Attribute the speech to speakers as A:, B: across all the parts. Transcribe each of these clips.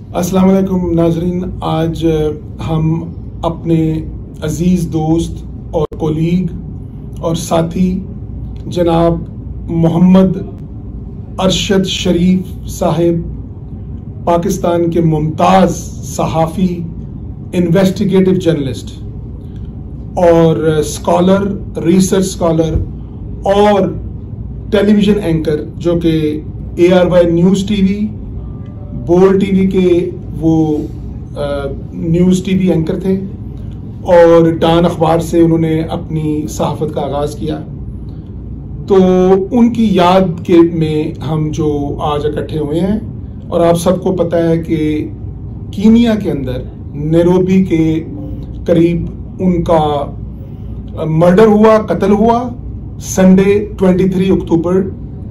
A: अस्सलाम वालेकुम नाजरीन, आज हम अपने अजीज दोस्त और कोलीग और साथी जनाब मोहम्मद अरशद शरीफ साहिब, पाकिस्तान के मुमताज सहाफ़ी, इन्वेस्टिगेटिव जर्नलिस्ट और स्कॉलर, रिसर्च स्कॉलर और टेलीविजन एंकर, जो कि ARY news TV, Bol TV के वो न्यूज़ टीवी एंकर थे और डान अखबार से उन्होंने अपनी सहाफ़त का आगाज़ किया। तो उनकी याद के में हम जो आज इकट्ठे हुए हैं, और आप सबको पता है कि कीनिया के अंदर नैरोबी के करीब उनका मर्डर हुआ, कत्ल हुआ संडे 23 अक्टूबर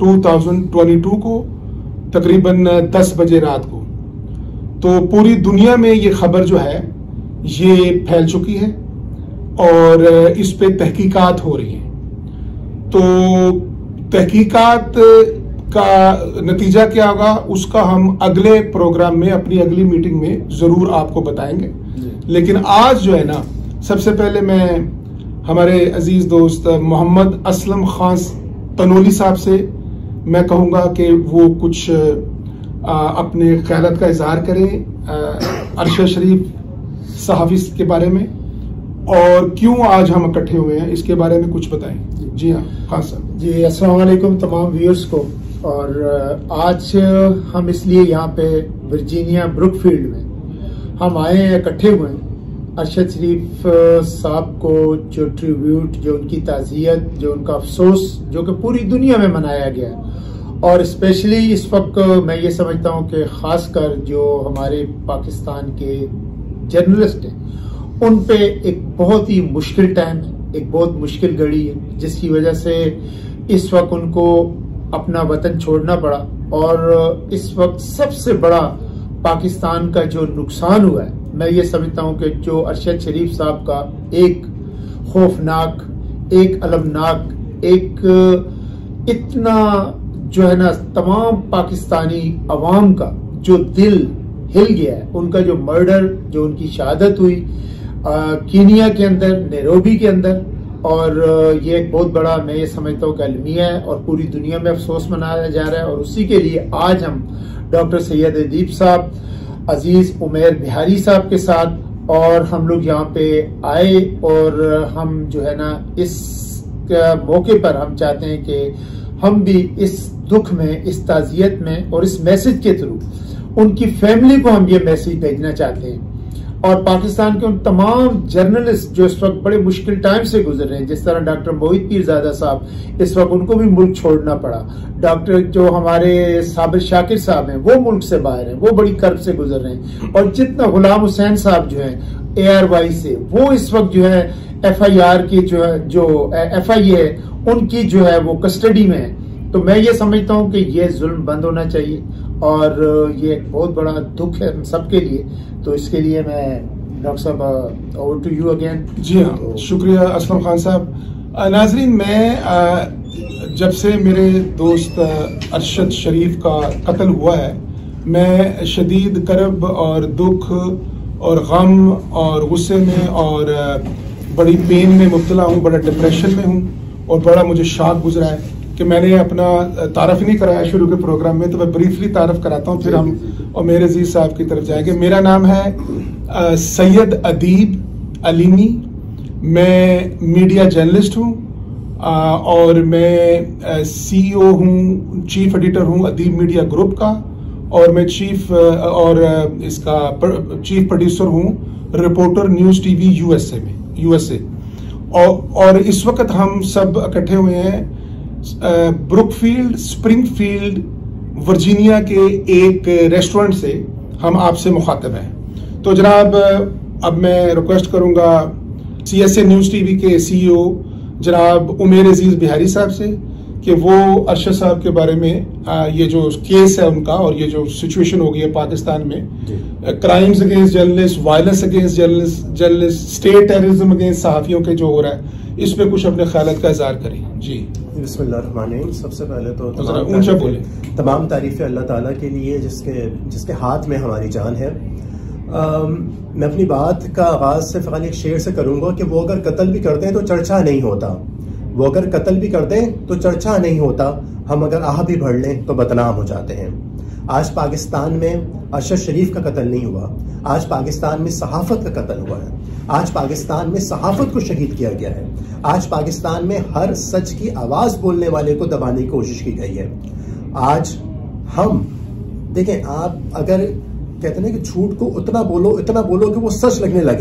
A: 2022 को तकरीबन 10 बजे रात को। तो पूरी दुनिया में ये खबर जो है ये फैल चुकी है और इस पे तहकीकात हो रही है। तो तहकीकात का नतीजा क्या होगा उसका हम अगले प्रोग्राम में, अपनी अगली मीटिंग में जरूर आपको बताएंगे। लेकिन आज जो है ना, सबसे पहले मैं हमारे अजीज दोस्त मोहम्मद असलम खान तनोली साहब से मैं कहूँगा कि वो कुछ अपने ख्यालात का इजहार करें अरशद शरीफ सहाफ़ी के बारे में, और क्यों आज हम इकट्ठे हुए हैं इसके बारे में कुछ बताएं। जी हाँ, खान साहब।
B: जी, अस्सलाम वालेकुम तमाम व्यूअर्स को। और आज हम इसलिए यहाँ पे वर्जीनिया ब्रुकफील्ड में हम आए हैं, इकट्ठे हुए हैं अरशद शरीफ साहब को जो ट्रिब्यूट, जो उनकी ताज़ियत, जो उनका अफसोस, जो कि पूरी दुनिया में मनाया गया है। और स्पेशली इस वक्त मैं ये समझता हूँ कि खासकर जो हमारे पाकिस्तान के जर्नलिस्ट हैं उन पे एक बहुत ही मुश्किल टाइम है, एक बहुत मुश्किल घड़ी है, जिसकी वजह से इस वक्त उनको अपना वतन छोड़ना पड़ा। और इस वक्त सबसे बड़ा पाकिस्तान का जो नुकसान हुआ है, मैं ये समझता हूँ कि जो अरशद शरीफ साहब का एक खौफनाक, एक अलमनाक, एक इतना जो है ना तमाम पाकिस्तानी अवाम का जो दिल हिल गया है, उनका जो मर्डर, जो उनकी शहादत हुई कीनिया के अंदर, नैरोबी के अंदर। और ये एक बहुत बड़ा, मैं ये समझता हूँ कि अलमिया है और पूरी दुनिया में अफसोस मनाया जा रहा है। और उसी के लिए आज हम डॉक्टर सैयद अदीब साहब, अजीज उमैर बिहारी साहब के साथ और हम लोग यहाँ पे आए, और हम जो है ना इस मौके पर हम चाहते हैं कि हम भी इस दुख में, इस ताज़ियत में और इस मैसेज के थ्रू उनकी फैमिली को हम ये मैसेज भेजना चाहते हैं। और पाकिस्तान के उन तमाम जर्नलिस्ट जो इस वक्त बड़े मुश्किल टाइम से गुजर रहे हैं, जिस तरह डॉक्टर मोहित पीरजादा साहब, इस वक्त उनको भी मुल्क छोड़ना पड़ा। डॉक्टर जो हमारे साबिर शाकिर साहब हैं वो मुल्क से बाहर हैं, वो बड़ी कर्ब से गुजर रहे हैं। और जितना गुलाम हुसैन साहब जो हैं ARY से, वो इस वक्त जो है FIR की जो है, जो FI है उनकी जो है वो कस्टडी में है। तो मैं ये समझता हूँ कि ये जुल्म बंद होना चाहिए और ये एक बहुत बड़ा दुख है हम सबके लिए। तो इसके लिए मैं डॉक्टर साहब ओवर टू यू अगेन।
A: जी हाँ, तो शुक्रिया असलम खान साहब। नाजरीन, मैं जब से मेरे दोस्त अरशद शरीफ का कत्ल हुआ है, मैं शदीद करब और दुख और गम और गुस्से में और बड़ी पेन में मुब्तला हूँ, बड़ा डिप्रेशन में हूँ और बड़ा मुझे शॉक गुजरा है कि मैंने अपना तारफ़ नहीं कराया शुरू के प्रोग्राम में। तो मैं ब्रीफली तारफ़ कराता हूँ, फिर हम और मेरे अजीज साहब की तरफ जाएंगे। मेरा नाम है सैयद अदीब अलीमी, मैं मीडिया जर्नलिस्ट हूँ और मैं CEO हूँ, चीफ एडिटर हूँ अदीब मीडिया ग्रुप का, और मैं चीफ प्रोड्यूसर हूँ रिपोर्टर न्यूज़ टीवी USA। और इस वक्त हम सब इकट्ठे हुए हैं ब्रुकफील्ड, स्प्रिंगफील्ड, वर्जीनिया के एक रेस्टोरेंट से हम आपसे मुखातब हैं। तो जनाब, अब मैं रिक्वेस्ट करूंगा CSA न्यूज़ टीवी के CEO जनाब उमैर अजीज बिहारी साहब से कि वो अरशद साहब के बारे में ये जो केस है उनका और ये जो सिचुएशन हो गई है पाकिस्तान में, crimes against journalist, violence against journalist, state terrorism against सहाफियों के जो हो रहा है, इस पे कुछ अपने ख्यालात का इजहार करें। जी
C: बिस्मिल्लाहिर्रहमानिर्रहीम। सबसे पहले तो
A: तमाम
C: तारीफें अल्लाह ताला के लिए जिसके हाथ में हमारी जान है। मैं अपनी बात का आगाज सिर्फ एक शेर से करूंगा कि वो अगर कत्ल भी करते हैं तो चर्चा नहीं होता, वो अगर कत्ल भी करते हैं तो चर्चा नहीं होता, हम अगर आह भी भर लें तो बदनाम हो जाते हैं। आज पाकिस्तान में अरशद शरीफ का कत्ल नहीं हुआ, आज पाकिस्तान में सहाफत का कत्ल हुआ है, आज पाकिस्तान में सहाफत को शहीद किया गया है, आज पाकिस्तान में हर सच की आवाज बोलने वाले को दबाने की कोशिश की गई है। आज हम देखें, आप अगर कहते हैं कि झूठ को इतना बोलो कि वो सच लगने लगे,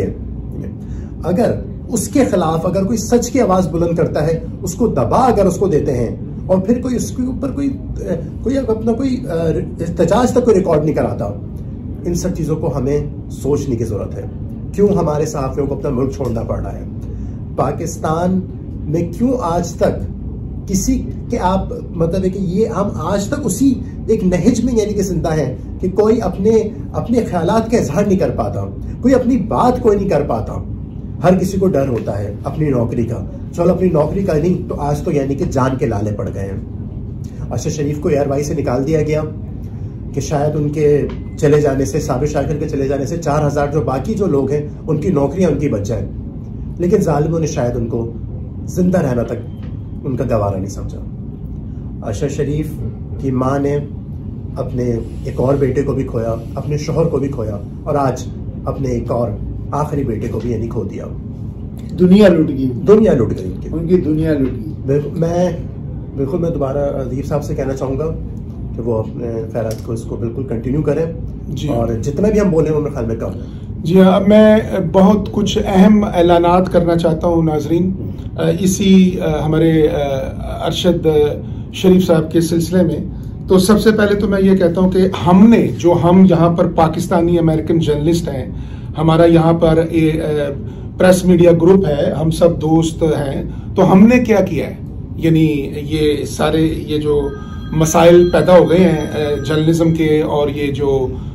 C: अगर उसके खिलाफ अगर कोई सच की आवाज बुलंद करता है, उसको दबा अगर उसको देते हैं और फिर कोई उसके ऊपर कोई अपना कोई एहतजाज तक कोई रिकॉर्ड नहीं कराता, इन सब चीजों को हमें सोचने की जरूरत है। क्यों हमारे सहाफियों को अपना मुल्क छोड़ना पड़ रहा है? पाकिस्तान में क्यों आज तक किसी के आप मतलब है कि ये हम आज तक उसी एक नहज में यानी कि जिंदा है कि कोई अपने ख्यालात का इजहार नहीं कर पाता, कोई अपनी बात कोई नहीं कर पाता। हर किसी को डर होता है अपनी नौकरी का, चलो अपनी नौकरी का नहीं तो आज तो यानी कि जान के लाले पड़ गए हैं। अरशद शरीफ को एयरवाई से निकाल दिया गया कि शायद उनके चले जाने से, साबिर शाकिर के चले जाने से 4000 जो बाकी जो लोग हैं उनकी नौकरियां उनकी बच जाए, लेकिन जालिमों ने शायद उनको जिंदा रहना तक उनका गवारा नहीं समझा। अरशद शरीफ की माँ ने अपने एक और बेटे को भी खोया, अपने शोहर को भी खोया और आज अपने एक और आखिरी बेटे को भी यानी खो दिया।
B: दुनिया लुट गई
C: उनकी
B: दुनिया लुट गई।
C: मैं दोबारा अदीब साहब से कहना चाहूंगा कि वो अपने ख्यालात को इसको बिल्कुल कंटिन्यू करें और जितना भी हम बोले वो मेरे ख्याल में कम है।
A: जी हाँ, मैं बहुत कुछ अहम ऐलानात करना चाहता हूँ नाजरीन, इसी हमारे अरशद शरीफ साहब के सिलसिले में। तो सबसे पहले तो मैं ये कहता हूँ कि हम यहाँ पर पाकिस्तानी अमेरिकन जर्नलिस्ट हैं, हमारा यहाँ पर प्रेस मीडिया ग्रुप है, हम सब दोस्त हैं, तो हमने क्या किया है, यानी ये सारे ये जो मसाइल पैदा हो गए हैं जर्नलिज्म के, और ये जो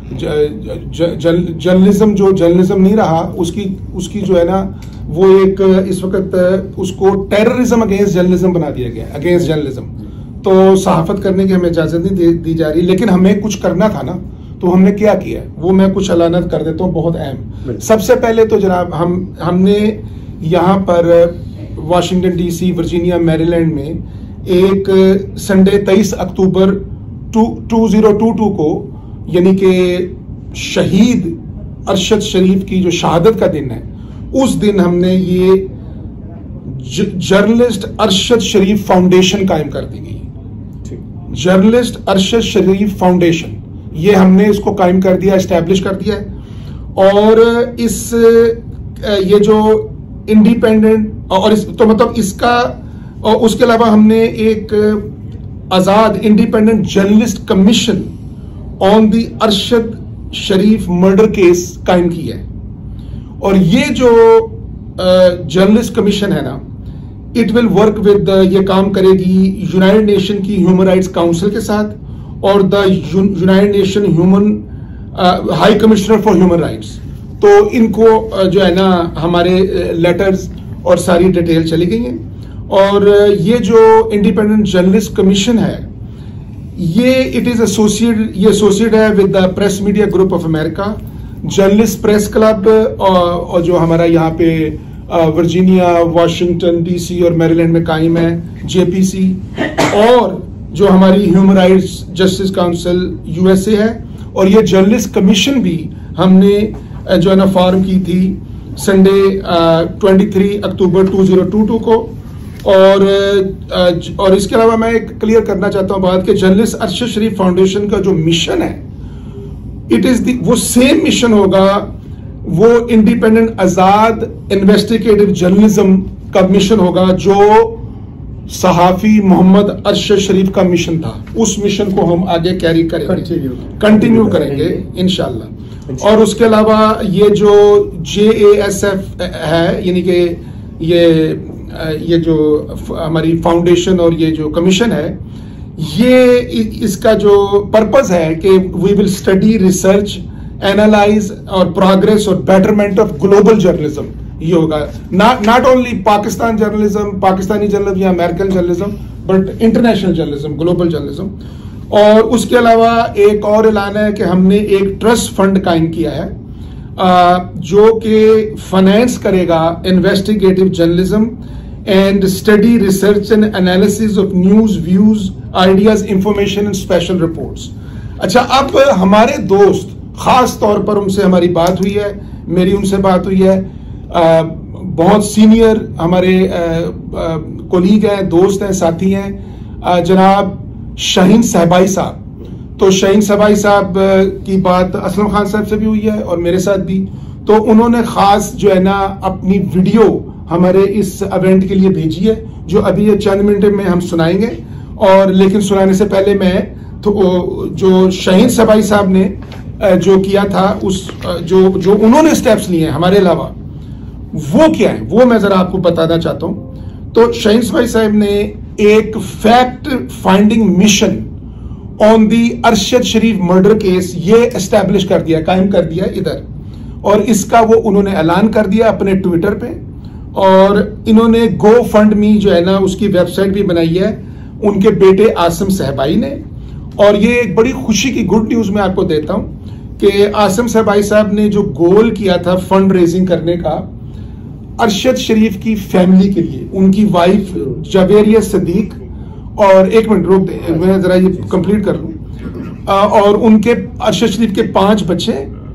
A: जर्नलिज्म नहीं रहा उसकी जो है ना वो एक इस वक्त उसको टेररिज्म अगेंस्ट जर्नलिज्म बना दिया गया, अगेंस्ट जर्नलिज्म। तो सहाफत करने की हमें इजाजत नहीं दी जा रही, लेकिन हमें कुछ करना था ना, तो हमने क्या किया वो मैं कुछ अलानत कर देता हूँ, बहुत अहम। सबसे पहले तो जनाब हमने यहाँ पर वाशिंगटन डीसी, वर्जीनिया, मैरीलैंड में एक संडे 23 अक्टूबर 2022 को यानी कि शहीद अरशद शरीफ की जो शहादत का दिन है, उस दिन हमने ये जर्नलिस्ट अरशद शरीफ फाउंडेशन कायम कर दी गई। जर्नलिस्ट अरशद शरीफ फाउंडेशन, ये हमने इसको कायम कर दिया, एस्टैब्लिश कर दिया है। और ये जो इंडिपेंडेंट और तो मतलब इसका, और उसके अलावा हमने एक आजाद independent journalist commission on the Arshad Sharif murder case कायम किया है। और ये जो जर्नलिस्ट कमीशन है ना, इट विल वर्क विद, ये काम करेगी यूनाइटेड नेशन की ह्यूमन राइट्स काउंसिल के साथ और the United Nation human high commissioner for human rights. तो इनको जो है ना हमारे लेटर्स और सारी डिटेल चली गई हैं। और ये जो इंडिपेंडेंट जर्नलिस्ट कमीशन है, ये इट इज एसोसिएटेड है with the press media group of America, journalist press club, और जो हमारा यहाँ पे वर्जीनिया, वाशिंगटन डीसी और मैरीलैंड में कायम है जेपीसी, और जो हमारी human rights justice council USA है। और ये जर्नलिस्ट कमीशन भी हमने जो है ना फॉर्म की थी संडे 23 अक्टूबर 2022 को। और इसके अलावा मैं एक क्लियर करना चाहता हूं बात कि जर्नलिस्ट अरशद शरीफ फाउंडेशन का जो मिशन है, इट इज वो सेम मिशन होगा, वो इंडिपेंडेंट आजाद इन्वेस्टिगेटिव जर्नलिज्म का मिशन होगा जो सहाफी मोहम्मद अरशद शरीफ का मिशन था। उस मिशन को हम आगे कैरी करेंगे, कंटिन्यू करेंगे इंशाल्लाह। और उसके अलावा ये जो JASF है, यानी कि ये जो हमारी फाउंडेशन और ये जो कमीशन है, ये इसका जो पर्पस है कि we will study, research, analyse और प्रोग्रेस और बेटरमेंट ऑफ ग्लोबल जर्नलिज्म। ये होगा not only Pakistan journalism, Pakistani journalism या American journalism, but international journalism, global journalism. और उसके अलावा एक और ऐलान है कि हमने एक ट्रस्ट फंड कायम किया है जो कि फाइनेंस करेगा investigative journalism and study, research and analysis of news, views, ideas, information and special reports. अच्छा, अब हमारे दोस्त, खास तौर पर उनसे हमारी बात हुई है, मेरी उनसे बात हुई है, बहुत सीनियर हमारे कोलीग हैं, दोस्त हैं, साथी हैं, जनाब शाहीन सहबाई साहब। तो शाहीन सहबाई साहब की बात असलम खान साहब से भी हुई है और मेरे साथ भी। तो उन्होंने खास जो है ना अपनी वीडियो हमारे इस इवेंट के लिए भेजी है, जो अभी ये चंद मिनट में हम सुनाएंगे। और लेकिन सुनाने से पहले मैं तो जो शाहीन सहबाई साहब ने जो किया था, उस जो उन्होंने स्टेप्स लिए हैं हमारे अलावा, वो क्या है वो मैं जरा आपको बताना चाहता हूं। तो शाहीन सहबाई साहब ने एक fact finding mission on the Arshad Sharif murder case ये एस्टैब्लिश कर दिया, कायम कर दिया इधर, और इसका वो उन्होंने ऐलान कर दिया अपने ट्विटर पे। और इन्होंने गो फंड मी जो है ना उसकी वेबसाइट भी बनाई है उनके बेटे आसिम सहबाई ने। और ये एक बड़ी खुशी की गुड न्यूज मैं आपको देता हूं कि आसिम सहबाई साहब ने जो गोल किया था फंड रेजिंग करने का अरशद शरीफ की फैमिली के लिए, उनकी वाइफ जवेरिया सदीक, और एक मिनट रोक दे, मैं जरा ये कंप्लीट कर लूं, और उनके अरशद शरीफ के 5 बच्चे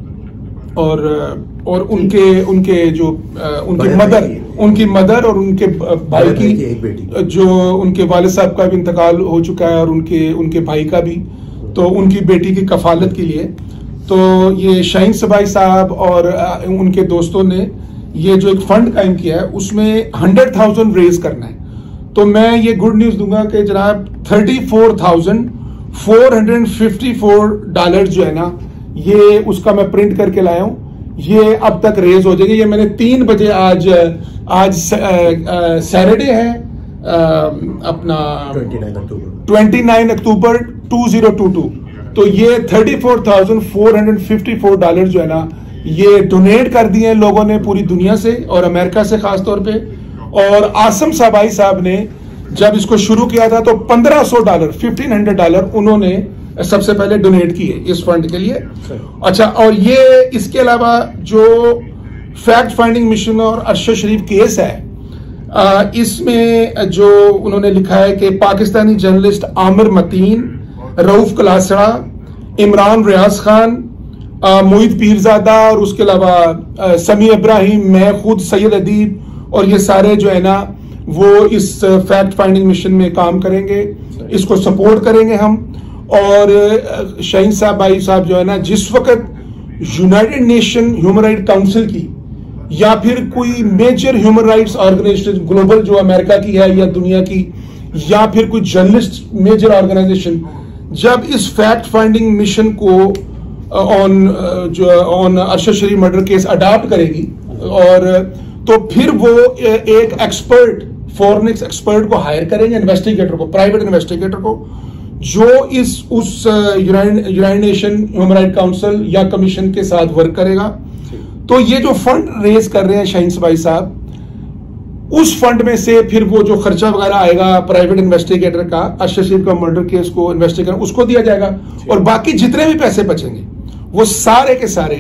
A: और उनके जो उनकी मदर और उनके भाई की, जो उनके वालिद साहब का भी इंतकाल हो चुका है और उनके भाई का भी, तो उनकी बेटी की कफालत के लिए। तो ये शाहीन सहबाई साहब और उनके दोस्तों ने ये जो एक फंड कायम किया है उसमें 100,000 रेज करना है। तो मैं ये गुड न्यूज दूंगा कि जनाब $34,454 जो है ना, ये उसका मैं प्रिंट करके लाया हूं, ये अब तक रेज हो जाएंगे। ये मैंने 3 बजे आज सैटरडे है अपना 29 अक्टूबर 2022, तो ये $34,454 जो है ना ये डोनेट कर दिए लोगों ने पूरी दुनिया से और अमेरिका से खास तौर पे। और आसिम सहबाई साहब ने जब इसको शुरू किया था तो $1,500 उन्होंने सबसे पहले डोनेट किए इस फंड के लिए। अच्छा, और ये इसके अलावा जो फैक्ट फाइंडिंग मिशन और अरशद शरीफ केस है, इसमें जो उन्होंने लिखा है कि पाकिस्तानी जर्नलिस्ट आमिर मतीन, रऊफ कलासड़ा, इमरान रियाज खान, मोहित पीरजादा और उसके अलावा समी इब्राहिम, मैं खुद, सैयद अदीब, और ये सारे जो है ना वो इस फैक्ट फाइंडिंग मिशन में काम करेंगे, इसको सपोर्ट करेंगे हम। और शाहीन सहबाई साहब जो है ना जिस वक्त United Nation human right council की या फिर कोई major human rights organisation global जो अमेरिका की है या दुनिया की, या फिर कोई जर्नलिस्ट मेजर ऑर्गेनाइजेशन जब इस फैक्ट फाइंडिंग मिशन को on Arshad Sharif murder case adopt करेगी, और तो फिर वो एक एक्सपर्ट, फॉरेनिक्स एक्सपर्ट को हायर करेंगे, इन्वेस्टिगेटर को, प्राइवेट इन्वेस्टिगेटर को, जो उस United Nation human right council या कमीशन के साथ वर्क करेगा। तो ये जो फंड रेज कर रहे हैं शाहीन सहबाई साहब, उस फंड में से फिर वो जो खर्चा वगैरह आएगा प्राइवेट इन्वेस्टिगेटर का, अरशद शरीफ का मर्डर केस को इन्वेस्टिगेट उसको दिया जाएगा, और बाकी जितने भी पैसे बचेंगे वो सारे के सारे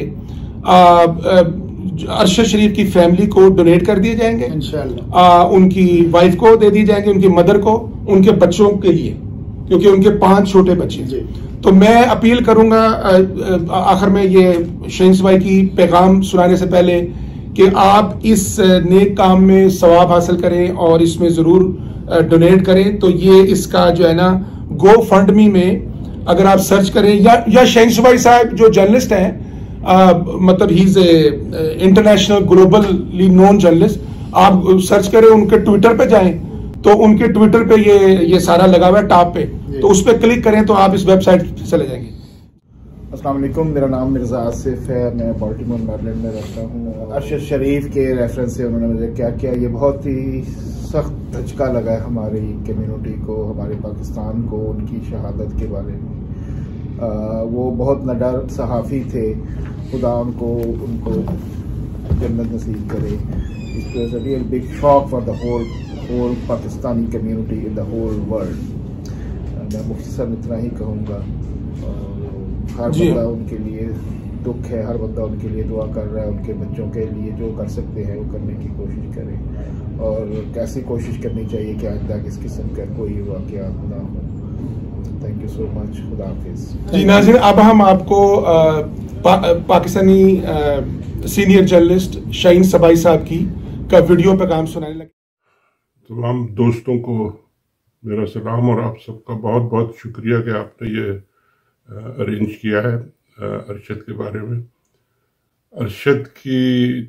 A: अरशद शरीफ की फैमिली को डोनेट कर दिए जाएंगे इंशाअल्लाह, उनकी वाइफ को दे दिए जाएंगे, उनकी मदर को, उनके बच्चों के लिए, क्योंकि उनके 5 छोटे बच्चे। तो मैं अपील करूंगा आखिर में ये शाहीन सहबाई की पैगाम सुनाने से पहले कि आप इस नेक काम में सवाब हासिल करें और इसमें जरूर डोनेट करें। तो ये इसका जो है ना गो फंड मी में अगर आप सर्च करें, या शाहीन सहबाई साहब जो जर्नलिस्ट हैं, मतलब he is a international globally known journalist, आप सर्च करें, उनके ट्विटर पे जाएं तो उनके ट्विटर पे ये सारा लगा हुआ है टॉप पे, तो उस पर क्लिक करें तो आप इस वेबसाइट पे चले जाएंगे।
D: अस्सलाम वालेकुम, मेरा नाम मिर्जा आसिफ है, मैं बॉल्टीमोर मैरीलैंड में रहता हूँ। अरशद शरीफ के रेफरेंस से उन्होंने मुझे क्या किया, ये बहुत ही सख्त धचका लगा है हमारी कम्युनिटी को, हमारे पाकिस्तान को, उनकी शहादत के बारे में। वो बहुत निडर सहाफ़ी थे, खुदा उनको जन्नत नसीब करे। It was a real big shock for the whole Pakistani community in the whole world. मैं मुख्तसर इतना ही कहूँगा। हर बंदा उनके लिए दुख है, हर बंदा उनके लिए दुआ कर रहा है, उनके बच्चों के लिए जो कर सकते हैं वो करने की कोशिश करें, और कैसी कोशिश करनी चाहिए कि आइंदा किस किस्म का कोई वाक़या ना हो। Thank you so much. खुदा हाफिज़।
A: जी नाज़रीन, अब हम आपको पाकिस्तानी सीनियर जर्नलिस्ट शाहीन सबाई साहब की का वीडियो पैगाम सुनाने लगे।
E: तमाम दोस्तों को मेरा सलाम और आप सबका बहुत बहुत शुक्रिया कि आपने ये अरेंज किया है अरशद के बारे में। अरशद की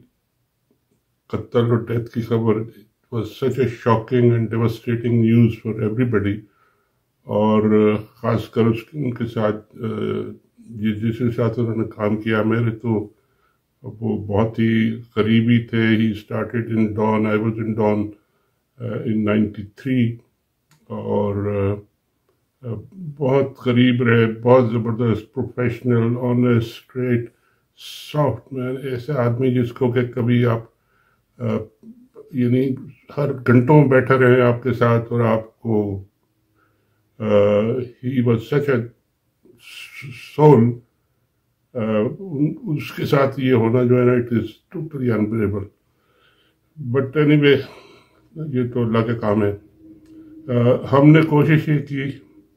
E: कत्ल और डेथ की खबर was such a shocking and devastating news for everybody, और ख़ासकर उनके साथ जिसके साथ उन्होंने काम किया, मेरे तो वो बहुत ही करीबी थे। He started in Dawn, I was in Dawn in 93, और बहुत करीब रहे, बहुत ज़बरदस्त, professional, honest, straight, soft man, ऐसे आदमी जिसको कि कभी आप यानी हर घंटों में बैठे रहे आपके साथ और आपको he was such a soul. उसके साथ ये होना जो है ना, it is totally unbelievable. But anyway, ये तो अल्लाह के काम है। हमने कोशिश ये की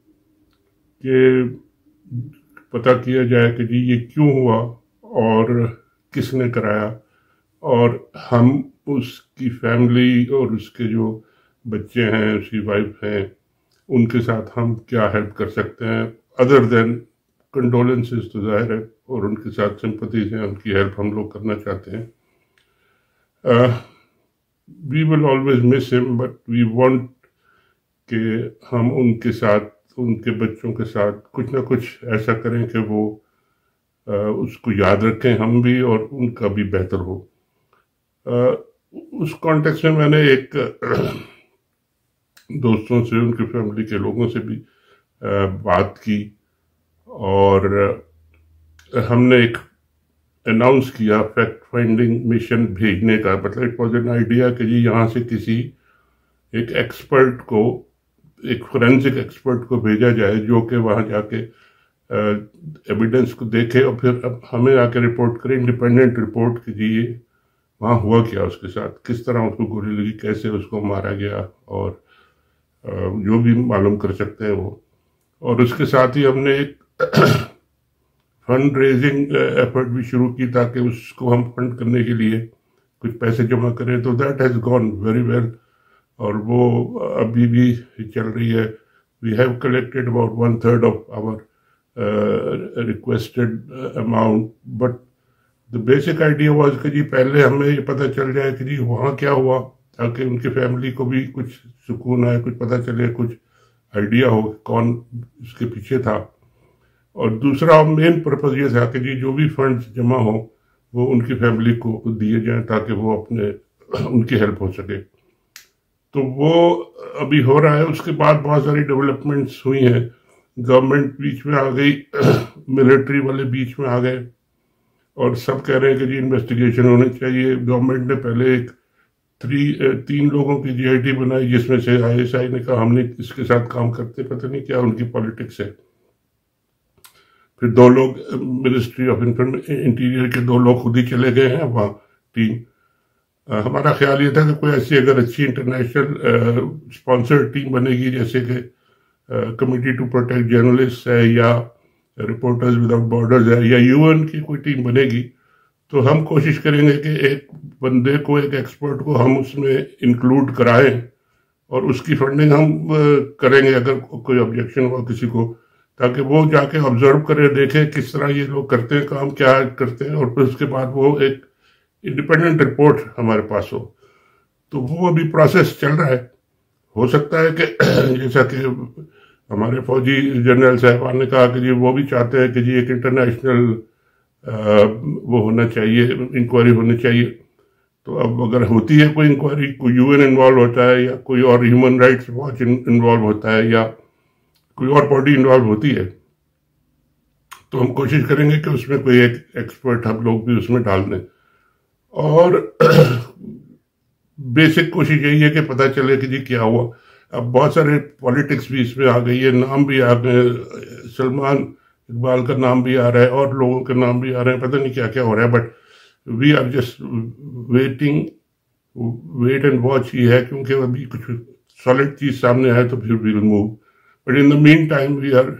E: कि पता किया जाए कि जी ये क्यों हुआ और किसने कराया, और हम उसकी फैमिली और उसके जो बच्चे हैं, उसकी वाइफ हैं, उनके साथ हम क्या हेल्प कर सकते हैं अदर देन कंडोलेंसेस तो जाहिर है, और उनके साथ सिंपथीज हैं, उनकी हेल्प हम लोग करना चाहते हैं। We will always miss him, but we want कि हम उनके साथ, उनके बच्चों के साथ कुछ ना कुछ ऐसा करें कि वो उसको याद रखें, हम भी और उनका भी बेहतर हो। उस कॉन्टेक्स्ट में मैंने एक दोस्तों से, उनकी फैमिली के लोगों से भी बात की, और हमने एक अनाउंस किया फैक्ट फाइंडिंग मिशन भेजने का। मतलब इट वॉज एन आइडिया कि जी यहाँ से किसी एक एक्सपर्ट को, एक फोरेंसिक एक्सपर्ट को भेजा जाए जो कि वहाँ जाके एविडेंस को देखे और फिर अब हमें आके रिपोर्ट करे, इंडिपेंडेंट रिपोर्ट कि जी ये वहाँ हुआ क्या, उसके साथ किस तरह उसको गोली लगी, कैसे उसको मारा गया, और जो भी मालूम कर सकते हैं वो। और उसके साथ ही हमने एक फंड रेजिंग एफर्ट भी शुरू की ताकि उसको हम फंड करने के लिए कुछ पैसे जमा करें। तो that has gone very well, और वो अभी भी चल रही है। We have collected about 1/3 of our requested amount, but the basic idea was कि जी पहले हमें ये पता चल जाए कि जी वहाँ क्या हुआ, ताकि उनकी फैमिली को भी कुछ सुकून आए, कुछ पता चले, कुछ आइडिया हो कौन इसके पीछे था। और दूसरा मेन पर्पज़ ये था कि जी जो भी फंड्स जमा हो वो उनकी फैमिली को दिए जाएं ताकि वो अपने उनकी हेल्प हो सके। तो वो अभी हो रहा है। उसके बाद बहुत सारी डेवलपमेंट्स हुई हैं। गवर्नमेंट बीच में आ गई, मिलिट्री वाले बीच में आ गए, और सब कह रहे हैं कि जी इन्वेस्टिगेशन होनी चाहिए। गवर्नमेंट ने पहले एक 3 लोगों की GIT बनाई, जिसमें से ISI ने कहा हमने इसके साथ काम करते, पता नहीं क्या उनकी पॉलिटिक्स है। फिर 2 लोग मिनिस्ट्री ऑफ इंटीरियर के 2 लोग खुद ही चले गए हैं वहाँ टीम। हमारा ख्याल ये था कि कोई ऐसी अगर अच्छी इंटरनेशनल स्पॉन्सर्ड टीम बनेगी, जैसे कि कमिटी टू प्रोटेक्ट जर्नलिस्ट है या रिपोर्टर्स विदाउट बॉर्डर्स है या UN की कोई टीम बनेगी, तो हम कोशिश करेंगे कि एक बंदे को, एक एक्सपर्ट को हम उसमें इंक्लूड कराएं और उसकी फंडिंग हम करेंगे अगर कोई ऑब्जेक्शन हुआ किसी को, ताकि वो जाके ऑब्जर्व करे, देखे किस तरह ये लोग करते हैं काम, क्या करते हैं, और फिर उसके बाद वो एक इंडिपेंडेंट रिपोर्ट हमारे पास हो। तो वो अभी प्रोसेस चल रहा है। हो सकता है कि जैसा कि हमारे फौजी जनरल साहबान ने कहा कि जी वो भी चाहते हैं कि जी एक इंटरनेशनल वो होना चाहिए, इंक्वायरी होनी चाहिए। तो अब अगर होती है कोई इंक्वायरी, कोई यूएन इन्वॉल्व होता है या कोई और ह्यूमन राइट्स वॉच इन्वॉल्व होता है या कोई और बॉडी इन्वॉल्व होती है, तो हम कोशिश करेंगे कि उसमें कोई एक एक्सपर्ट हम लोग भी उसमें डाल दें। और बेसिक कोशिश यही है कि पता चले कि जी क्या हुआ। अब बहुत सारे पॉलिटिक्स भी इसमें आ गई है, नाम भी आ गए, सलमान इकबाल का नाम भी आ रहा है और लोगों के नाम भी आ रहे हैं, पता नहीं क्या क्या हो रहा है। But we are just wait and watch ही है, क्योंकि अभी कुछ सॉलिड चीज सामने आए तो फिर we will move. But in the mean time we are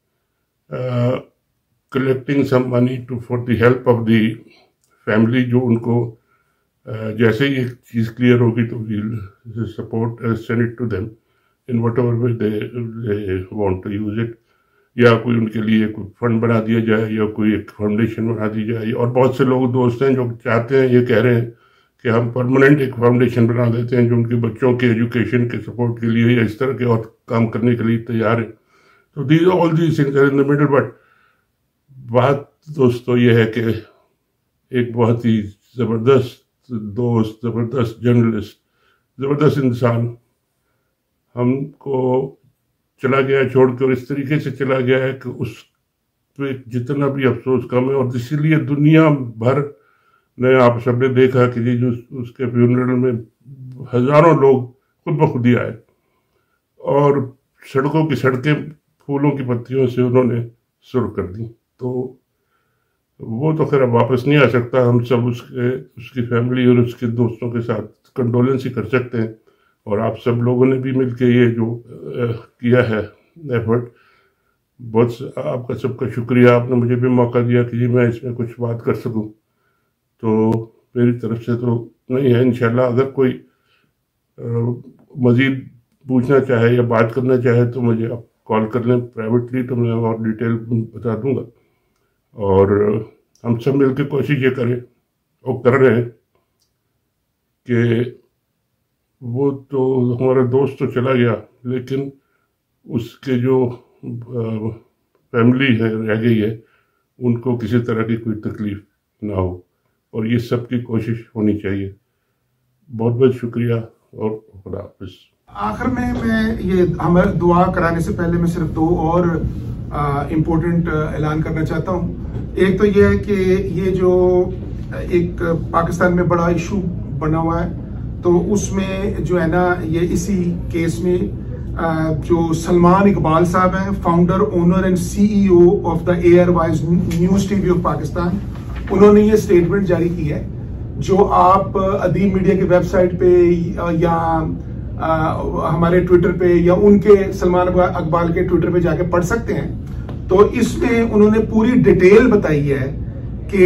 E: collecting some money for the help of the family, जो उनको जैसे ही एक चीज क्लियर होगी तो we'll support send it to them in whatever way they want to use it, या कोई उनके लिए कोई फंड बना दिया जाए या कोई एक फाउंडेशन बना दी जाए। और बहुत से लोग दोस्त हैं जो चाहते हैं, ये कह रहे हैं कि हम परमानेंट एक फाउंडेशन बना देते हैं जो उनके बच्चों के एजुकेशन के सपोर्ट के लिए या इस तरह के और काम करने के लिए तैयार है। तो these all these things are in the middle. But बात दोस्तों ये है कि एक बहुत ही जबरदस्त दोस्त, जबरदस्त जर्नलिस्ट, जबरदस्त इंसान हमको चला गया छोड़ के, और इस तरीके से चला गया है कि उस पे जितना भी अफसोस कम है। और इसीलिए दुनिया भर ने, आप सबने देखा कि जी जो उसके फ्यूनरल में हजारों लोग खुद ब खुद ही आए और सड़कों की सड़कें फूलों की पत्तियों से उन्होंने सुर्ख कर दी। तो वो तो खैर वापस नहीं आ सकता। हम सब उसकी फैमिली और उसके दोस्तों के साथ कंडोलेंस ही कर सकते हैं। और आप सब लोगों ने भी मिलके ये जो किया है एफर्ट, बहुत आपका सबका शुक्रिया। आपने मुझे भी मौका दिया कि जी मैं इसमें कुछ बात कर सकूं। तो मेरी तरफ से तो नहीं है। इंशाल्लाह अगर कोई मज़ीद पूछना चाहे या बात करना चाहे तो मुझे आप कॉल कर लें प्राइवेटली, तो मैं और डिटेल बता दूंगा। और हम सब मिलकर कोशिश ये करें और कर रहे हैं कि वो तो हमारा दोस्त तो चला गया, लेकिन उसके जो फैमिली है रह गई है, उनको किसी तरह की कोई तकलीफ ना हो, और ये सब की कोशिश होनी चाहिए। बहुत बहुत शुक्रिया और खुदा हाफिज़।
A: आखिर में मैं ये हमारे दुआ कराने से पहले मैं सिर्फ दो और इम्पोर्टेंट ऐलान करना चाहता हूँ। एक तो ये है कि ये जो एक पाकिस्तान में बड़ा इशू बना हुआ है, तो उसमें जो है ना, ये इसी केस में जो सलमान इकबाल साहब हैं, founder, owner and CEO of the airwaves news TV of Pakistan, उन्होंने ये स्टेटमेंट जारी की है जो आप अदीब मीडिया की वेबसाइट पे या हमारे ट्विटर पे या उनके सलमान इकबाल के ट्विटर पे जाके पढ़ सकते हैं। तो इसमें उन्होंने पूरी डिटेल बताई है कि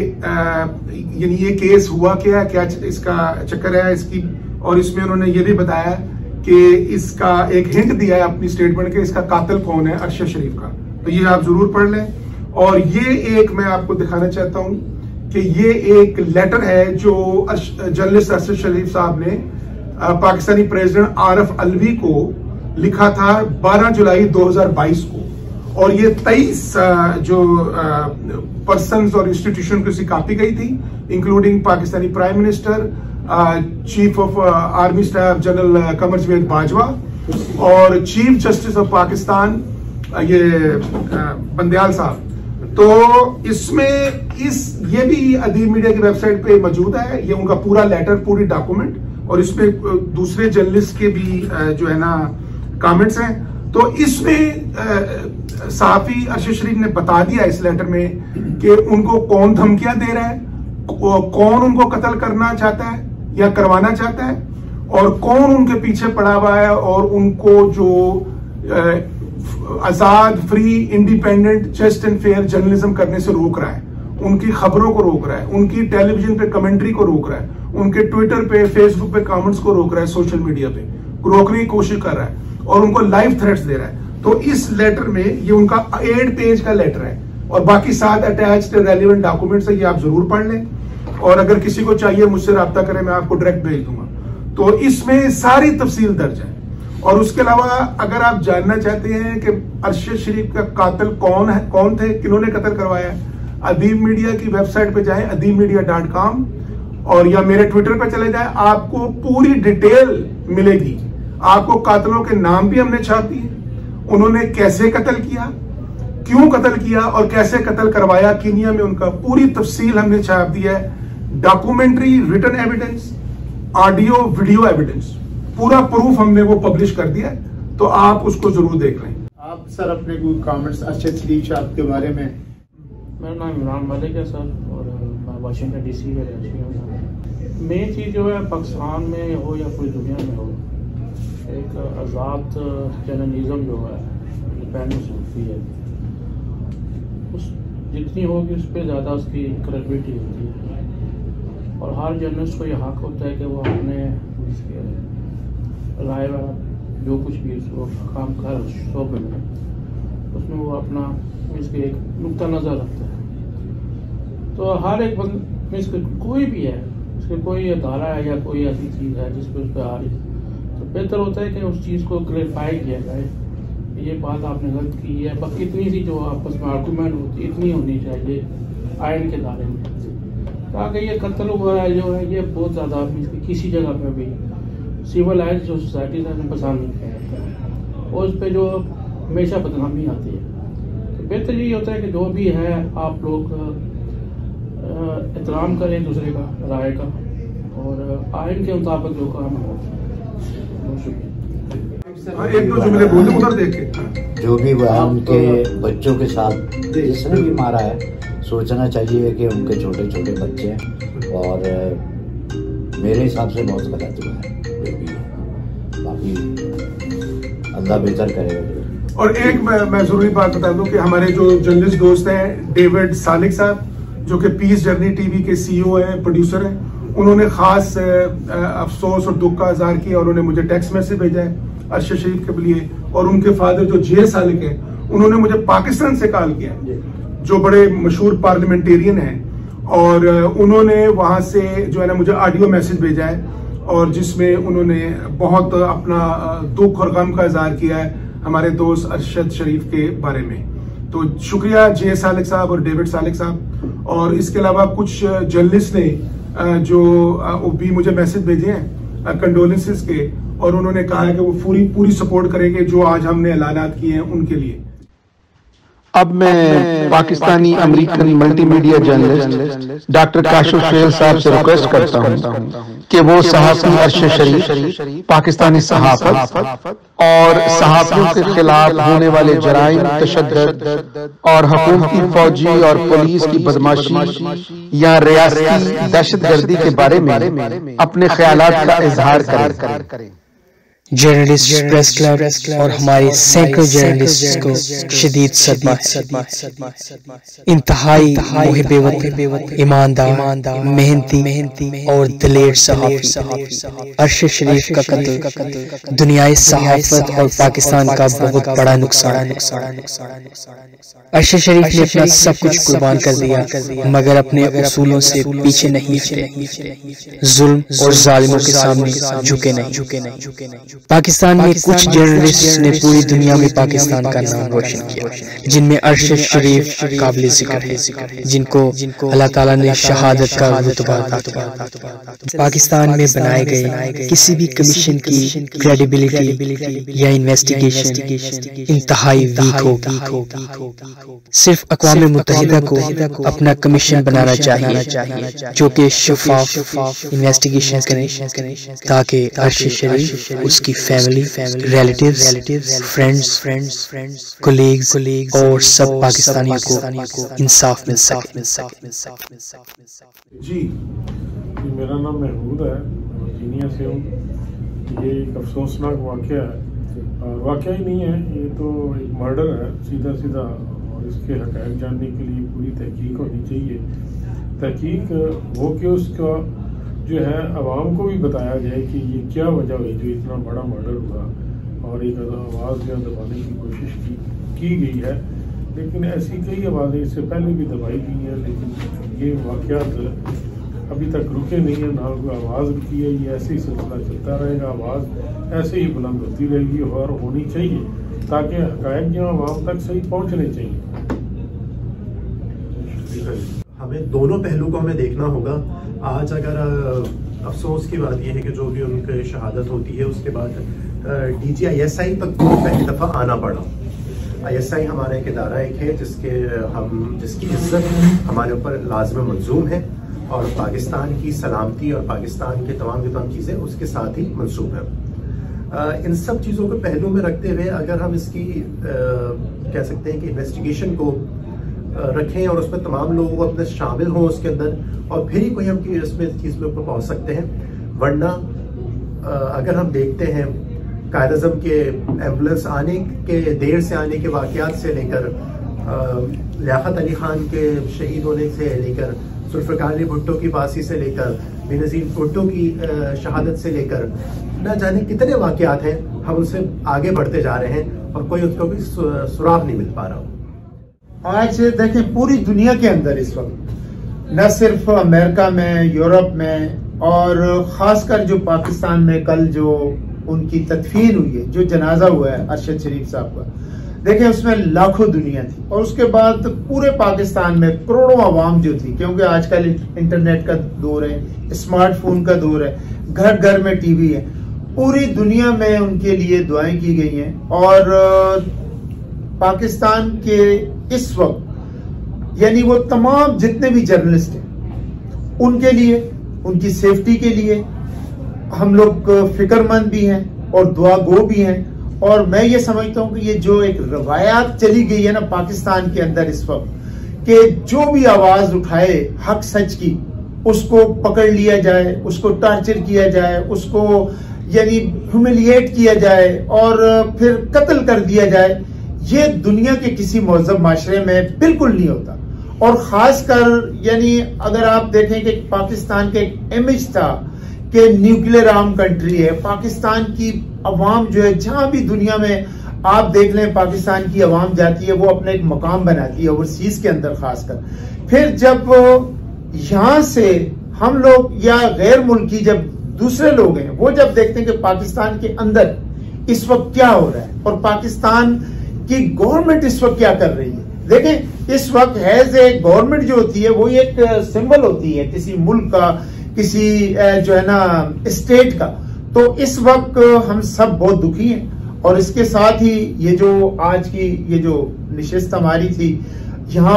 A: यानी ये केस हुआ क्या, इसका चक्कर है इसकी, और इसमें उन्होंने ये भी बताया कि इसका एक हिंट दिया है अपनी स्टेटमेंट के, इसका कातिल कौन है, अरशद शरीफ का। तो ये आप जरूर पढ़ लें। और ये एक मैं आपको दिखाना चाहता हूं कि ये एक लेटर है जो जर्नलिस्ट अरशद शरीफ साहब ने पाकिस्तानी प्रेसिडेंट आरिफ अलवी को लिखा था 12 जुलाई 2022 को, और ये 23 जो पर्सन्स और इंस्टीट्यूशन को इसकी कॉपी गई थी, including Pakistani prime minister, chief of army staff general कमरजावेद Bajwa और चीफ जस्टिस ऑफ पाकिस्तान ये बंदयाल साहब। तो इसमें ये भी अदीब मीडिया की वेबसाइट पे मौजूद है, ये उनका पूरा लेटर, पूरी डॉक्यूमेंट, और इसमें दूसरे जर्नलिस्ट के भी जो है ना कमेंट्स हैं। तो इसमें सहाफी अरशद शरीफ ने बता दिया इस लेटर में कि उनको कौन धमकियां दे रहा है, कौन उनको कत्ल करना चाहता है या करवाना चाहता है, और कौन उनके पीछे पड़ा हुआ है और उनको जो आजाद, free, independent, just and fair journalism करने से रोक रहा है, उनकी खबरों को रोक रहा है, उनकी टेलीविजन पे कमेंट्री को रोक रहा है, उनके ट्विटर पे, फेसबुक पे कमेंट्स को रोक रहा है, सोशल मीडिया पे रोकने की कोशिश कर रहा है और उनको लाइव थ्रेट्स दे रहा है। तो इस लेटर में, ये उनका 8 पेज का लेटर है और बाकी 7 अटैच्ड रेलिवेंट डॉक्यूमेंट्स है, ये आप जरूर पढ़ लें। और अगर किसी को चाहिए मुझसे रब्ता करें, मैं आपको डायरेक्ट भेज दूंगा। तो इसमें सारी तफसील दर्ज है। और उसके अलावा अगर आप जानना चाहते हैं कि अरशद शरीफ का कातिल कौन है, कौन थे, किन्होंने कत्ल करवाया है, अदीब मीडिया की वेबसाइट पे जाएं, adibmedia.com, और या मेरे ट्विटर पे चले जाए, आपको पूरी डिटेल मिलेगी। आपको कातलों के नाम भी हमने छाप दिए, उन्होंने कैसे कत्ल किया, क्यों कत्ल किया और कैसे कत्ल करवाया कीनिया में, उनका पूरी तफसील हमने छाप दी है। Documentary, written evidence, audio video evidence, पूरा प्रूफ हमने वो पब्लिश कर दिया है, तो आप उसको जरूर देख लें।
B: आप सर अपने कोई कमेंट्स अरशद शरीफ साहब के बारे में?
F: मेरा नाम इमरान मलिक है सर, और मैं वाशिंगटन DC में रहती हूँ। मेन चीज़ जो है पाकिस्तान में हो या पूरी दुनिया में हो, एक आज़ाद जर्नलिज्म जो है, इंडिपेंडेंस होती है, उस जितनी होगी उस पर ज़्यादा उसकी क्रेडिबिलिटी होती है। और हर जर्नलिस्ट को यह हक होता है कि वो अपने राय वाला जो कुछ भी उसको काम कर शोबे में, उसमें वो अपना इसके एक नुक्ता नज़र रखता है। तो हर एक बंद कोई भी है, उसके कोई अदारा है या कोई ऐसी चीज़ है जिस पर उस पर आ रही, तो बेहतर होता है कि उस चीज़ को क्लेरिफाई किया जाए, ये बात आपने गलत की है। बाकी इतनी सी जो आपस में आर्गूमेंट होती है इतनी होनी चाहिए आइन के दायरे में, ताकि ये कत्ल वगैरह जो है ये बहुत ज़्यादा किसी जगह पे भी सिविलाइज जो सोसाइटी है पसंद नहीं किया जाता है, और उस पर जो हमेशा बदनामी आती है। तो बेहतर यही होता है कि जो भी है आप लोग एहतराम करें दूसरे का राय का, और आइन के मुताबिक जो काम हो।
A: एक दो जुमले बोल दो उधर देख के।
G: जो भी वह उनके बच्चों के साथ जिसने भी मारा है, सोचना चाहिए कि उनके छोटे छोटे बच्चे हैं, और मेरे हिसाब से बहुत गलत हुआ है जो भी है। बाकी अल्लाह बेहतर करेगा।
A: और एक मैं जरूरी बात बता दूं कि हमारे जो जर्नलिस्ट दोस्त हैं डेविड सालिक साहब, जो कि पीस जर्नी टीवी के CEO हैं, प्रोड्यूसर हैं, उन्होंने खास अफसोस और दुख का इजहार किया, और उन्होंने मुझे टेक्स्ट मैसेज भेजा है अरशद शरीफ के लिए। और उनके फादर जो जे सालिक हैं, उन्होंने मुझे पाकिस्तान से कॉल किया, जो बड़े मशहूर पार्लियामेंटेरियन हैं, और उन्होंने वहां से जो है ना मुझे ऑडियो मैसेज भेजा है, और जिसमें उन्होंने बहुत अपना दुख और गम का इजहार किया है हमारे दोस्त अरशद शरीफ के बारे में। तो शुक्रिया जे सालिक साहब और डेविड सालिक साहब। और इसके अलावा कुछ जर्नलिस्ट ने जो भी मुझे मैसेज भेजे हैं कंडोलेंसेस के, और उन्होंने कहा है कि वो पूरी सपोर्ट करेंगे जो आज हमने ऐलानात किए हैं उनके लिए।
H: अब मैं Pakistani American multimedia journalist doctor Kashif Suhail साहब से रिक्वेस्ट करता हूं कि वो सहाफ़ी अरशद शरीफ, पाकिस्तानी सहाफ़त और सहाफ़ियों के खिलाफ होने वाले जराइम, तशद्दुद और हुकूमती, फौजी और पुलिस की बदमाशी या रियासती दहशतगर्दी के बारे में अपने ख्यालात का इजहार करें।
I: जर्नलिस्ट प्रेस क्लब और हमारे सैकड़ों जर्नलिस्ट को शदीद सदमा है। इंतहाई मुहिब्बे वतन, ईमानदार, मेहनती और दिलेर सहाफ़ी अरशद शरीफ का कत्ल दुनियाई सहाफ़त और पाकिस्तान का बहुत बड़ा नुकसान है। अरशद शरीफ ने अपना सब कुछ कुर्बान कर दिया, मगर अपने उसूलों से पीछे नहीं हटे, जुल्म और जालिमों के सामने झुके नहीं। पाकिस्तान में कुछ जर्नलिस्ट ने पूरी दुनिया में पाकिस्तान का नाम रोशन किया, जिनमें अरशद शरीफ काबिल जिक्र है, जिनको अल्लाह ताला ने शहादत का रुतबा अता किया। पाकिस्तान में बनाए गए किसी भी कमीशन की क्रेडिबिलिटी या इन्वेस्टिगेशन इंतहाई वीक होगी। सिर्फ अक़वाम मुत्तहिदा को अपना कमीशन बनाना चाहिए जो कि शफाफ इन्वेस्टिगेशन करे, ताकि अरशद शरीफ, उसकी फैमिली, रिलेटिव्स, फ्रेंड्स, कोलीग्स और सब पाकिस्तानियों को इंसाफ मिल सके।
A: जी,
F: मेरा नाम महमूद है, वर्जीनिया से हूँ। ये एक अफसोसनाक वाक़या है, और वाक़या ही नहीं है, ये तो एक मर्डर है सीधा, और इसके हक़ाइक़ जानने के लिए पूरी तहकीक होनी चाहिए। तहकीक हो कि उसका जो है आवाम को भी बताया जाए कि ये क्या वजह हुई जो इतना बड़ा मर्डर हुआ, और एक आवाज़ जो दबाने की कोशिश की गई है। लेकिन ऐसी कई आवाज़ें इससे पहले भी दबाई गई हैं, लेकिन ये वाक़यात अभी तक रुके नहीं है, ना कोई आवाज़ रुकी है। ये ऐसे ही सिलसिला चलता रहेगा, आवाज़ ऐसे ही बुलंद होती रहेगी और होनी चाहिए, ताकि हक़ाइक़ जो आवाम तक सही पहुँचने चाहिए।
C: हमें दोनों पहलू को हमें देखना होगा। आज अगर अफसोस की बात यह है कि जो भी उनकी शहादत होती है उसके बाद DGISI तक पहली दफ़ा आना पड़ा। ISI हमारा एक इदारा है जिसकी इज्जत हमारे ऊपर लाज़िम मंजूम है और पाकिस्तान की सलामती और पाकिस्तान के तमाम चीज़ें उसके साथ ही मंसूब है। इन सब चीज़ों को पहलू में रखते हुए अगर हम इसकी कह सकते हैं कि इन्वेस्टिगेशन को रखें और उसमें तमाम लोगों को अपने शामिल हों उसके अंदर, और फिर ही कोई हम इसमें चीज़ में ऊपर पहुँच सकते हैं। वरना अगर हम देखते हैं कायद-ए-आज़म के एम्बुलेंस आने के देर से आने के वाक़यात से लेकर लियाकत अली खान के शहीद होने से लेकर जुल्फ़िकार अली भुट्टो की फांसी से लेकर बेनज़ीर भुट्टो की शहादत से लेकर न जाने कितने वाक़यात हैं, हम उनसे आगे बढ़ते जा रहे हैं और कोई उसको भी सुराग नहीं मिल पा रहा।
B: आज देखें पूरी दुनिया के अंदर इस वक्त न सिर्फ अमेरिका में, यूरोप में और खासकर जो पाकिस्तान में कल जो उनकी तदफीन हुई है, जो जनाजा हुआ है अरशद शरीफ साहब का, देखें उसमें लाखों दुनिया थी और उसके बाद पूरे पाकिस्तान में करोड़ों आवाम जो थी, क्योंकि आजकल इंटरनेट का दौर है, स्मार्टफोन का दौर है, घर घर में टीवी है, पूरी दुनिया में उनके लिए दुआएं की गई हैं। और पाकिस्तान के इस वक्त यानी वो तमाम जितने भी जर्नलिस्ट हैं उनके लिए, उनकी सेफ्टी के लिए हम लोग फिक्रमंद भी हैं और दुआ गो भी हैं। और मैं ये समझता हूं कि ये जो एक रवायात चली गई है ना पाकिस्तान के अंदर इस वक्त, कि जो भी आवाज उठाए हक सच की उसको पकड़ लिया जाए, उसको टॉर्चर किया जाए, उसको यानी ह्यूमिलिएट किया जाए और फिर कत्ल कर दिया जाए, ये दुनिया के किसी महज़ब माशरे में बिल्कुल नहीं होता। और खासकर यानी अगर आप देखें कि पाकिस्तान के एक इमेज था कि न्यूक्लियर आर्म कंट्री है, पाकिस्तान की अवाम जो है जहां भी दुनिया में आप देख लें पाकिस्तान की अवाम जाती है वो अपने एक मकाम बनाती है ओवरसीज के अंदर खासकर। फिर जब यहां से हम लोग या गैर मुल्की जब दूसरे लोग हैं वो जब देखते हैं कि पाकिस्तान के अंदर इस वक्त क्या हो रहा है और पाकिस्तान की गवर्नमेंट इस वक्त क्या कर रही है, देखें इस वक्त हैज ए गवर्नमेंट जो होती है वो एक सिंबल होती है किसी मुल्क का, किसी जो है ना स्टेट का। तो इस वक्त हम सब बहुत दुखी हैं और इसके साथ ही ये जो आज की ये जो निशिस्त हमारी थी यहाँ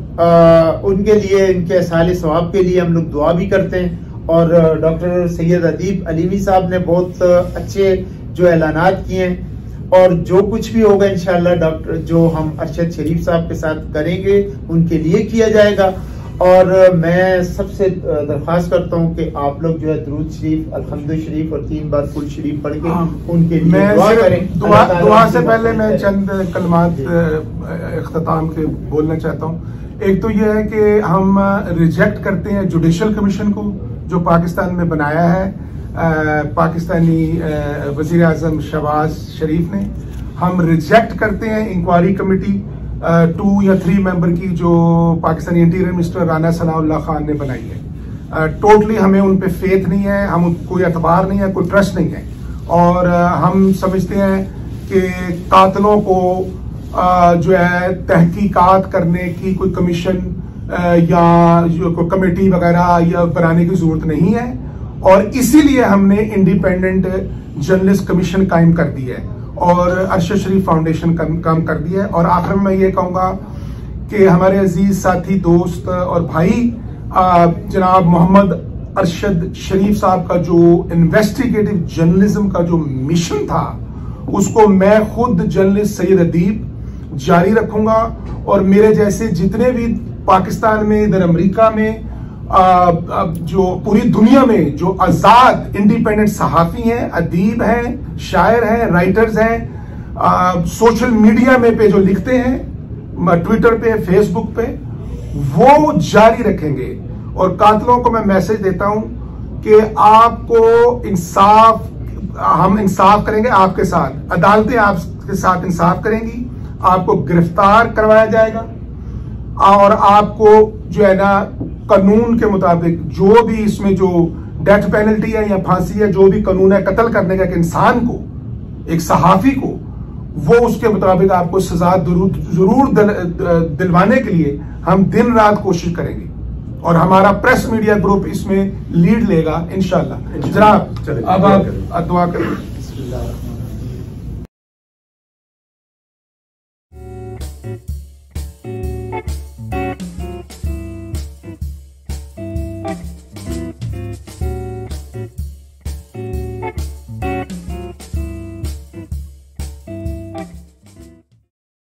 B: पर उनके लिए, इनके साले सवाब के लिए हम लोग दुआ भी करते हैं। और डॉक्टर सैयद अदीब अलीमी साहब ने बहुत अच्छे जो ऐलानात किए हैं और जो कुछ भी होगा इंशाल्लाह डॉक्टर जो हम अरशद शरीफ साहब के साथ करेंगे उनके लिए किया जाएगा। और मैं सबसे दरख्वास्त करता हूं कि आप लोग जो है दुरूद शरीफ, अल्हम्दुलिल्लाह शरीफ और 3 बार कुल शरीफ पढ़ के उनके लिए दुआ करें।
A: दुआ से पहले मैं चंद कलमात इख्तिताम के बोलना चाहता हूं। एक तो यह है कि हम रिजेक्ट करते हैं जुडिशल कमीशन को जो पाकिस्तान में बनाया है पाकिस्तानी वजीर आजम शहबाज शरीफ ने। हम रिजेक्ट करते हैं इंक्वायरी कमेटी 2 या 3 मेंबर की जो पाकिस्तानी इंटीरियर मिनिस्टर राना सनाउल्लाह खान ने बनाई है। टोटली हमें उन पे फेथ नहीं है, हम कोई एतबार नहीं है, कोई ट्रस्ट नहीं है। और हम समझते हैं कि कातलों को जो है तहकीकात करने की कोई कमीशन या कोई कमेटी वगैरह या बनाने की जरूरत नहीं है और इसीलिए हमने इंडिपेंडेंट जर्नलिस्ट कमीशन कायम कर दी है और अरशद शरीफ फाउंडेशन काम कर दिया है। और आखिर में मैं ये कहूँगा कि हमारे अजीज साथी, दोस्त और भाई जनाब मोहम्मद अरशद शरीफ साहब का जो इन्वेस्टिगेटिव जर्नलिज्म का जो मिशन था उसको मैं खुद जर्नलिस्ट सैयद अदीब जारी रखूंगा और मेरे जैसे जितने भी पाकिस्तान में, इधर अमेरिका में, जो पूरी दुनिया में जो आजाद इंडिपेंडेंट सहाफी हैं, अदीब हैं, शायर हैं, राइटर्स हैं, सोशल मीडिया में पे जो लिखते हैं, ट्विटर पे, फेसबुक पे, वो जारी रखेंगे। और कातलों को मैं मैसेज देता हूं कि आपको इंसाफ, हम इंसाफ करेंगे आपके साथ, अदालतें आपके साथ इंसाफ करेंगी, आपको गिरफ्तार करवाया जाएगा और आपको जो है ना कानून के मुताबिक जो भी इसमें जो डेथ पेनल्टी है या फांसी है, जो भी कानून है कत्ल करने का एक इंसान को, एक सहाफी को, वो उसके मुताबिक आपको सजा जरूर दिलवाने के लिए हम दिन रात कोशिश करेंगे। और हमारा प्रेस मीडिया ग्रुप इसमें लीड लेगा इंशाल्लाह। जनाब अब आप दुआ करें।